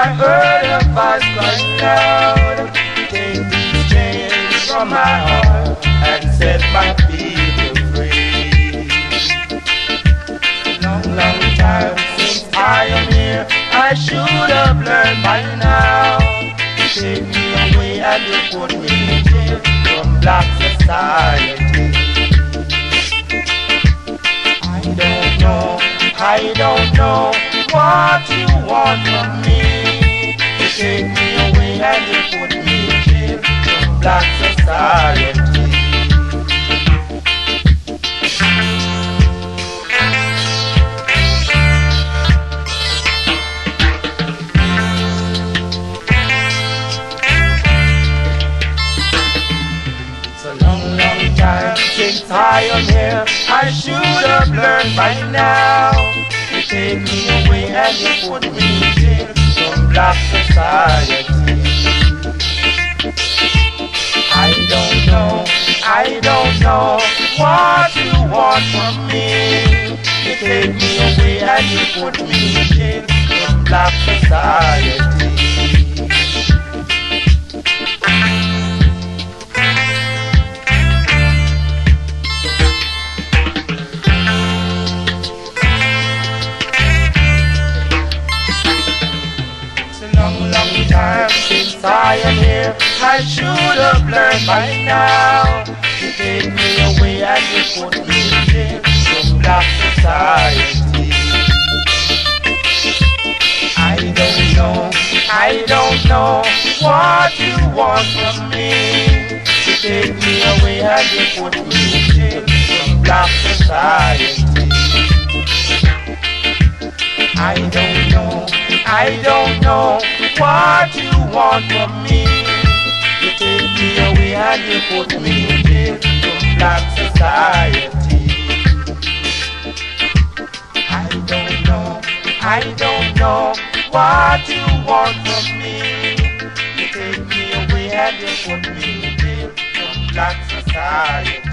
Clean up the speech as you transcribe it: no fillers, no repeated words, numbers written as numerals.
I heard a voice crying loud, take these chains from my heart and set my people free. Long, long time since I am here, I should have learned by now. Take me away and you put me in jail from black society. I don't know what you want from me. You take me away and you put me in jail from black society. Since I am here, I should have learned by now. You take me away and you put me in jail from black society. I don't know what you want from me. You take me away and you put me in jail from black society. Since I am here, I should have learned by now. You take me away and you put me in jail from black society. I don't know what you want from me. You take me away and you put me in jail from black society. I don't know what you want from me. You take me away and you put me in jail from black society. I don't know what you want from me. You take me away and you put me in jail from black society.